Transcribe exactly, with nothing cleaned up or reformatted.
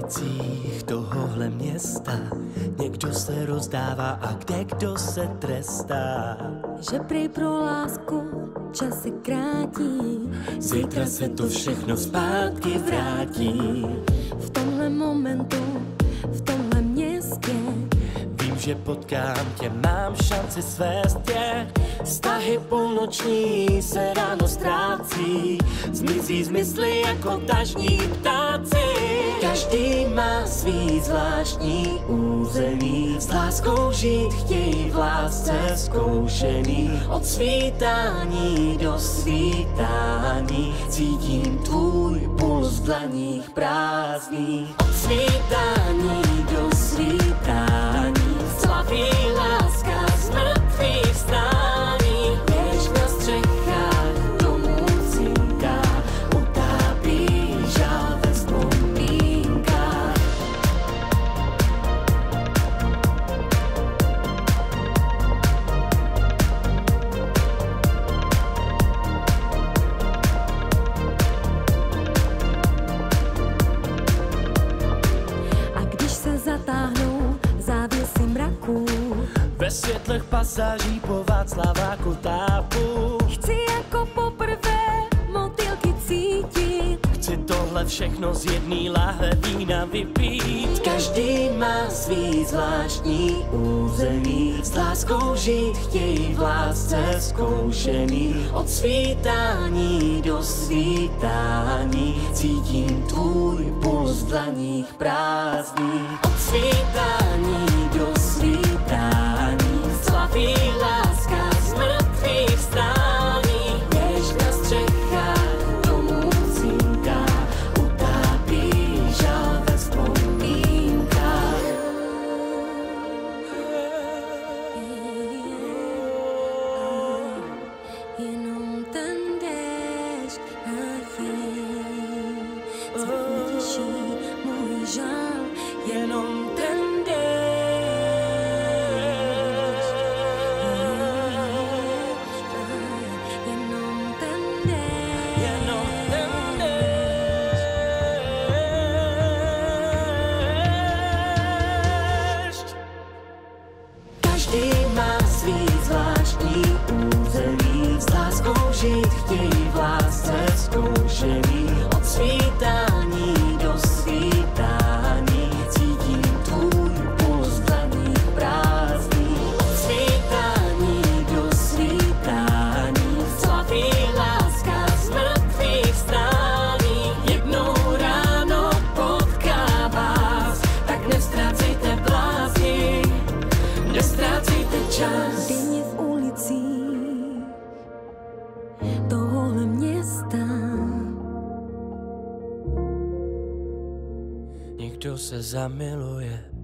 ulicích tohohle města někdo se rozdává a kde kdo se trestá. Že prý pro lásku časy krátí, Zítra se to všechno zpátky vrátí. v tomhle momentu, v tomhle městě. Vím, že potkám tě, mám šanci svést tě. Vztahy půlnoční se ráno ztrácí, zmizí z mysli jako tažní ptáci. Každý má svý zvláštní území, s láskou žít chtějí v lásce zkoušený. Od svítání do svítání cítím tvůj puls v dlaních prázdných. Od svítání do svítání slaví láska z mrtvých stání. Jež na střechách domů cinká, utápí žál ve vzpomínkách. A když se zatáhnou závěsy mraků, Ve světlech pasáží po Václaváku tápu. chci jako poprvé motýlky cítit. Chci tohle všechno z jedný láhve vína vypít. Každý má svý zvláštní území, s láskou žít chtějí v lásce zkoušený. Od svítání do svítání cítím tvůj puls v dlaních prázdných. Od svítání do svítání slaví láska z mrtvých stání. Jež na střechách domů cinká, utápí žál ve vzpomínkách. Jenom ten déšť a je, co utěší můj žál. Jenom ten déšť. Jenom ten déšť. Jenom ten déšť. Každý má svý zvláštní území, s láskou žít chtějí v lásce zkoušený. Od svítání do svítání cítím tvůj puls v dlaních prázdných. Od svítání do svítání slaví láska z mrtvých stání. Jednou ráno potká vás, tak neztrácejte blázni, neztrácejte čas. Denně v ulicích tohohle města Někdo se zamiluje